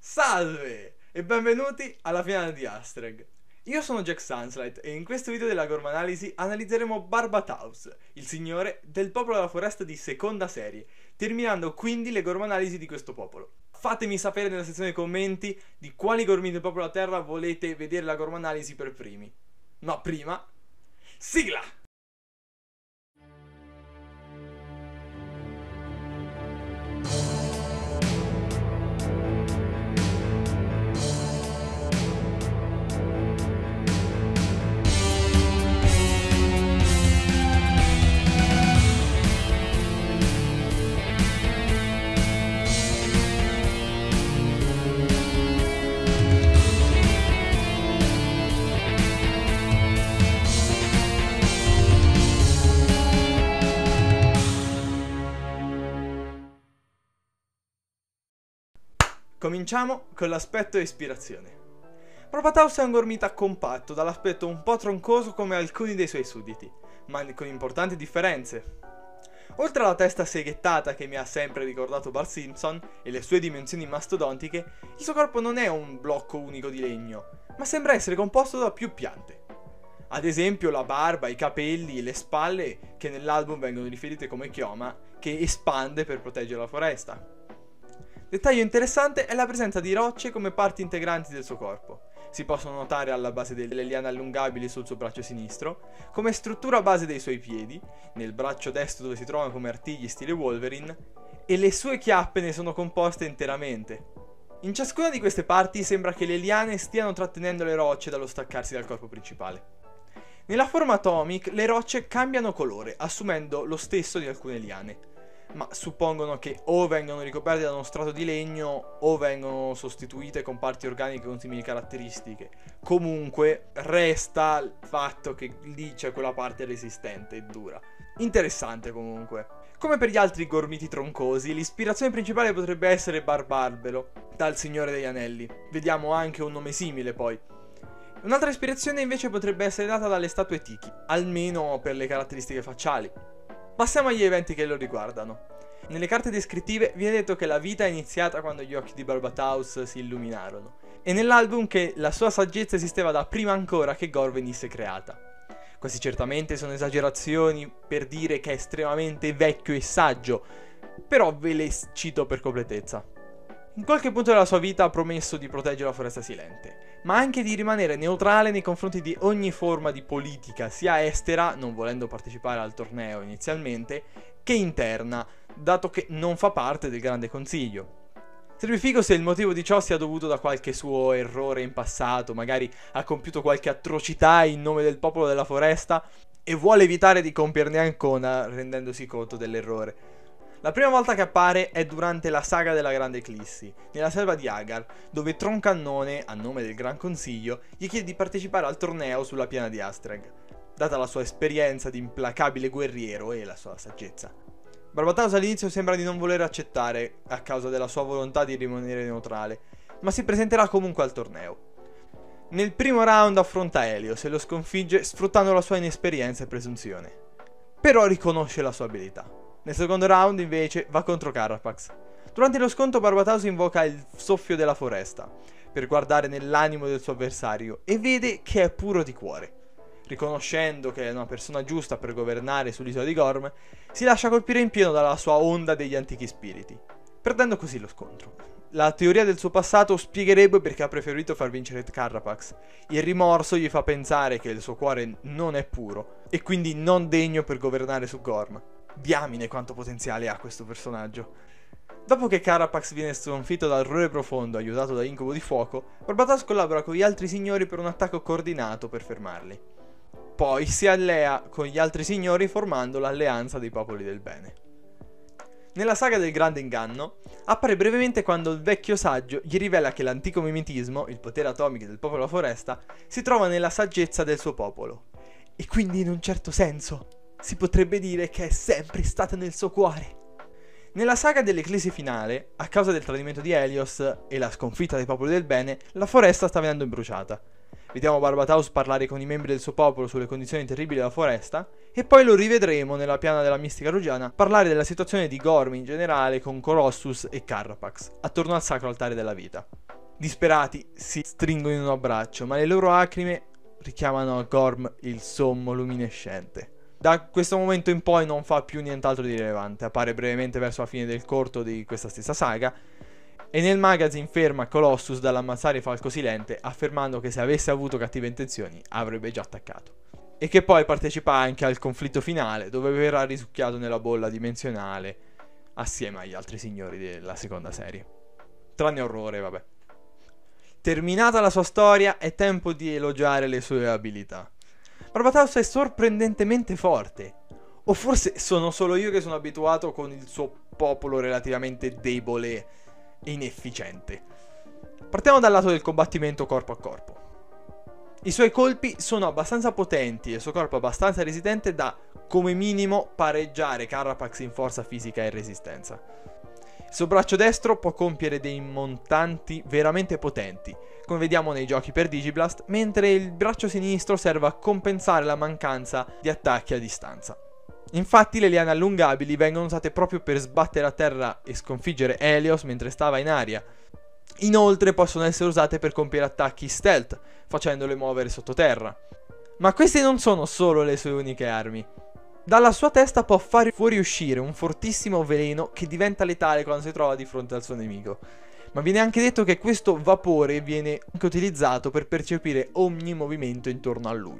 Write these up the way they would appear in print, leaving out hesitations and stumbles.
Salve e benvenuti alla finale di Astreg. Io sono Jack Sunslight e in questo video della Gormanalisi analizzeremo Barbataus, il signore del popolo della foresta di seconda serie, terminando quindi le Gormanalisi di questo popolo. Fatemi sapere nella sezione commenti di quali gormini del popolo della terra volete vedere la Gormanalisi per primi. Ma prima, sigla! Cominciamo con l'aspetto e ispirazione. Barbataus è un gormita compatto, dall'aspetto un po' troncoso come alcuni dei suoi sudditi, ma con importanti differenze. Oltre alla testa seghettata che mi ha sempre ricordato Bart Simpson e le sue dimensioni mastodontiche, il suo corpo non è un blocco unico di legno, ma sembra essere composto da più piante. Ad esempio la barba, i capelli e le spalle, che nell'album vengono riferite come chioma, che espande per proteggere la foresta. Dettaglio interessante è la presenza di rocce come parti integranti del suo corpo. Si possono notare alla base delle liane allungabili sul suo braccio sinistro, come struttura base dei suoi piedi, nel braccio destro dove si trovano come artigli stile Wolverine, e le sue chiappe ne sono composte interamente. In ciascuna di queste parti sembra che le liane stiano trattenendo le rocce dallo staccarsi dal corpo principale. Nella forma Atomic le rocce cambiano colore, assumendo lo stesso di alcune liane, ma suppongono che o vengano ricoperte da uno strato di legno o vengono sostituite con parti organiche con simili caratteristiche. Comunque resta il fatto che lì c'è quella parte resistente e dura. Interessante comunque. Come per gli altri gormiti troncosi, l'ispirazione principale potrebbe essere Barbarbelo, dal Signore degli Anelli. Vediamo anche un nome simile poi. Un'altra ispirazione invece potrebbe essere data dalle statue Tiki, almeno per le caratteristiche facciali. Passiamo agli eventi che lo riguardano. Nelle carte descrittive viene detto che la vita è iniziata quando gli occhi di Barbataus si illuminarono, e nell'album che la sua saggezza esisteva da prima ancora che Gore venisse creata. Queste certamente sono esagerazioni per dire che è estremamente vecchio e saggio, però ve le cito per completezza. In qualche punto della sua vita ha promesso di proteggere la foresta silente, ma anche di rimanere neutrale nei confronti di ogni forma di politica, sia estera, non volendo partecipare al torneo inizialmente, che interna, dato che non fa parte del Grande Consiglio. Sarebbe figo se il motivo di ciò sia dovuto da qualche suo errore in passato, magari ha compiuto qualche atrocità in nome del popolo della foresta e vuole evitare di compierne ancora rendendosi conto dell'errore. La prima volta che appare è durante la saga della Grande Eclissi, nella selva di Agar, dove Troncannone, a nome del Gran Consiglio, gli chiede di partecipare al torneo sulla piana di Astreg, data la sua esperienza di implacabile guerriero e la sua saggezza. Barbataus all'inizio sembra di non voler accettare, a causa della sua volontà di rimanere neutrale, ma si presenterà comunque al torneo. Nel primo round affronta Helios e lo sconfigge sfruttando la sua inesperienza e presunzione. Però riconosce la sua abilità. Nel secondo round invece va contro Carapax. Durante lo scontro Barbataus invoca il soffio della foresta per guardare nell'animo del suo avversario e vede che è puro di cuore. Riconoscendo che è una persona giusta per governare sull'isola di Gorm, si lascia colpire in pieno dalla sua onda degli antichi spiriti, perdendo così lo scontro. La teoria del suo passato spiegherebbe perché ha preferito far vincere Carapax. Il rimorso gli fa pensare che il suo cuore non è puro e quindi non degno per governare su Gorm. Diamine quanto potenziale ha questo personaggio. Dopo che Carapax viene sconfitto dal Roere Profondo aiutato da Incubo di Fuoco, Barbataus collabora con gli altri signori per un attacco coordinato per fermarli. Poi si allea con gli altri signori formando l'Alleanza dei Popoli del Bene. Nella saga del Grande Inganno appare brevemente quando il vecchio saggio gli rivela che l'antico mimetismo, il potere atomico del popolo della foresta, si trova nella saggezza del suo popolo. E quindi in un certo senso si potrebbe dire che è sempre stata nel suo cuore. Nella saga dell'Eclissi finale, a causa del tradimento di Helios e la sconfitta dei popoli del bene, la foresta sta venendo imbruciata. Vediamo Barbataus parlare con i membri del suo popolo sulle condizioni terribili della foresta, e poi lo rivedremo nella piana della mistica rugiana parlare della situazione di Gorm in generale con Colossus e Carapax, attorno al sacro altare della vita. Disperati si stringono in un abbraccio, ma le loro lacrime richiamano a Gorm il sommo luminescente. Da questo momento in poi non fa più nient'altro di rilevante, appare brevemente verso la fine del corto di questa stessa saga, e nel magazine ferma Colossus dall'ammazzare Falco Silente, affermando che se avesse avuto cattive intenzioni avrebbe già attaccato. E che poi partecipa anche al conflitto finale, dove verrà risucchiato nella bolla dimensionale assieme agli altri signori della seconda serie. Tranne Orrore, vabbè. Terminata la sua storia, è tempo di elogiare le sue abilità. Barbataus è sorprendentemente forte. O forse sono solo io che sono abituato con il suo popolo relativamente debole e inefficiente. Partiamo dal lato del combattimento corpo a corpo. I suoi colpi sono abbastanza potenti e il suo corpo abbastanza resistente da, come minimo, pareggiare Carapax in forza fisica e resistenza. Il suo braccio destro può compiere dei montanti veramente potenti, come vediamo nei giochi per Digiblast, mentre il braccio sinistro serve a compensare la mancanza di attacchi a distanza. Infatti le liane allungabili vengono usate proprio per sbattere a terra e sconfiggere Helios mentre stava in aria. Inoltre possono essere usate per compiere attacchi stealth, facendole muovere sottoterra. Ma queste non sono solo le sue uniche armi. Dalla sua testa può far fuoriuscire un fortissimo veleno che diventa letale quando si trova di fronte al suo nemico. Ma viene anche detto che questo vapore viene anche utilizzato per percepire ogni movimento intorno a lui.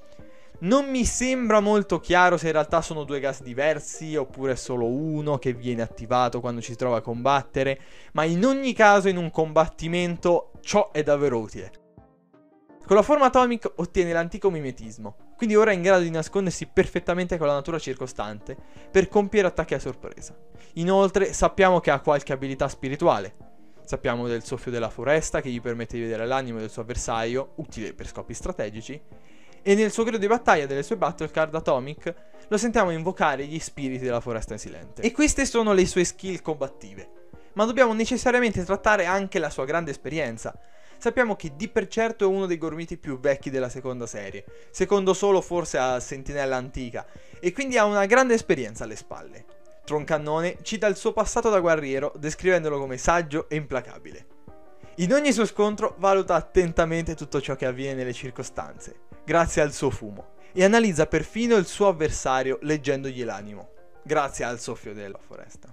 Non mi sembra molto chiaro se in realtà sono due gas diversi oppure è solo uno che viene attivato quando ci si trova a combattere, ma in ogni caso in un combattimento ciò è davvero utile. Con la forma Atomic ottiene l'antico mimetismo, quindi ora è in grado di nascondersi perfettamente con la natura circostante per compiere attacchi a sorpresa. Inoltre sappiamo che ha qualche abilità spirituale. Sappiamo del soffio della foresta che gli permette di vedere l'animo del suo avversario, utile per scopi strategici, e nel suo grido di battaglia delle sue battle card Atomic lo sentiamo invocare gli spiriti della foresta silente. E queste sono le sue skill combattive, ma dobbiamo necessariamente trattare anche la sua grande esperienza. Sappiamo che di per certo è uno dei gormiti più vecchi della seconda serie, secondo solo forse a Sentinella Antica, e quindi ha una grande esperienza alle spalle. Troncannone cita il suo passato da guerriero, descrivendolo come saggio e implacabile. In ogni suo scontro valuta attentamente tutto ciò che avviene nelle circostanze, grazie al suo fumo, e analizza perfino il suo avversario leggendogli l'animo, grazie al soffio della foresta.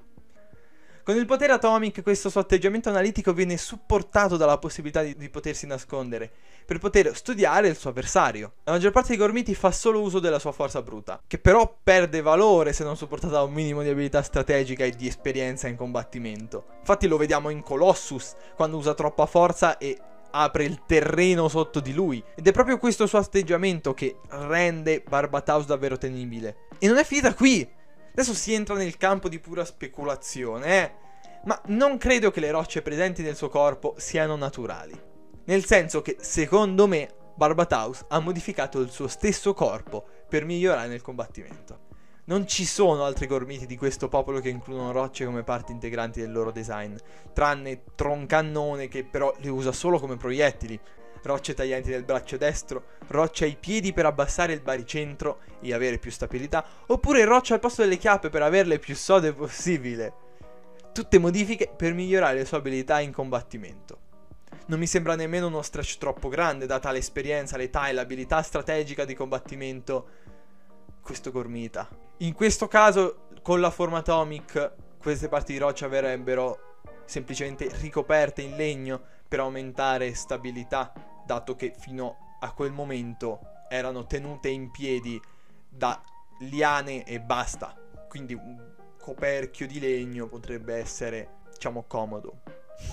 Con il potere Atomic questo suo atteggiamento analitico viene supportato dalla possibilità di potersi nascondere, per poter studiare il suo avversario. La maggior parte dei gormiti fa solo uso della sua forza bruta, che però perde valore se non supportata da un minimo di abilità strategica e di esperienza in combattimento. Infatti lo vediamo in Colossus, quando usa troppa forza e apre il terreno sotto di lui, ed è proprio questo suo atteggiamento che rende Barbataus davvero temibile. E non è finita qui! Adesso si entra nel campo di pura speculazione, ma non credo che le rocce presenti nel suo corpo siano naturali. Nel senso che, secondo me, Barbataus ha modificato il suo stesso corpo per migliorare nel combattimento. Non ci sono altri gormiti di questo popolo che includono rocce come parti integranti del loro design, tranne Troncannone che però le usa solo come proiettili, rocce taglienti del braccio destro, rocce ai piedi per abbassare il baricentro e avere più stabilità, oppure rocce al posto delle chiappe per averle più sode possibile. Tutte modifiche per migliorare le sue abilità in combattimento. Non mi sembra nemmeno uno stretch troppo grande, data l'esperienza, l'età e l'abilità strategica di combattimento questo gormita. In questo caso, con la forma Atomic, queste parti di roccia verrebbero semplicemente ricoperte in legno per aumentare stabilità, dato che fino a quel momento erano tenute in piedi da liane e basta. Quindi un coperchio di legno potrebbe essere, diciamo, comodo.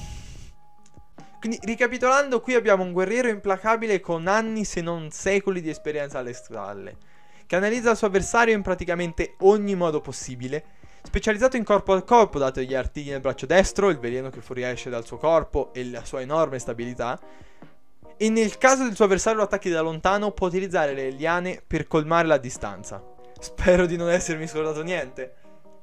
Quindi, ricapitolando, qui abbiamo un guerriero implacabile con anni se non secoli di esperienza alle spalle, che analizza il suo avversario in praticamente ogni modo possibile, specializzato in corpo a corpo dato gli artigli nel braccio destro, il veleno che fuoriesce dal suo corpo e la sua enorme stabilità, e nel caso del suo avversario lo attacchi da lontano può utilizzare le liane per colmare la distanza. Spero di non essermi scordato niente.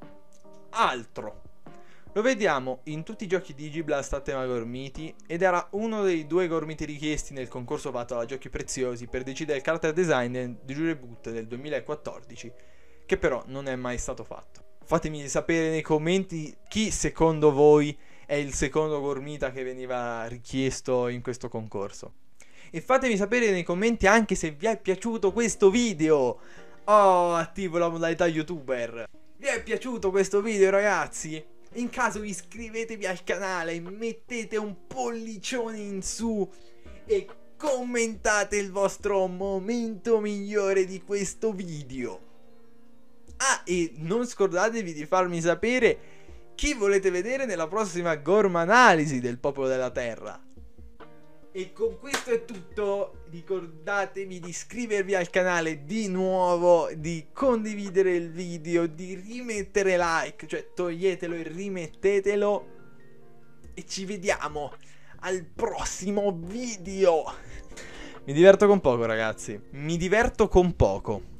Altro. Lo vediamo in tutti i giochi Digiblast a tema gormiti ed era uno dei 2 gormiti richiesti nel concorso fatto da Giochi Preziosi per decidere il character design di reboot del 2014, che però non è mai stato fatto. Fatemi sapere nei commenti chi secondo voi è il secondo Gormita che veniva richiesto in questo concorso. E fatemi sapere nei commenti anche se vi è piaciuto questo video. Oh, attivo la modalità YouTuber. Vi è piaciuto questo video, ragazzi? In caso iscrivetevi al canale, mettete un pollicione in su e commentate il vostro momento migliore di questo video. Ah, e non scordatevi di farmi sapere chi volete vedere nella prossima Gormanalisi del Popolo della Terra. E con questo è tutto, ricordatevi di iscrivervi al canale di nuovo, di condividere il video, di rimettere like, cioè toglietelo e rimettetelo, e ci vediamo al prossimo video. Mi diverto con poco, ragazzi, mi diverto con poco.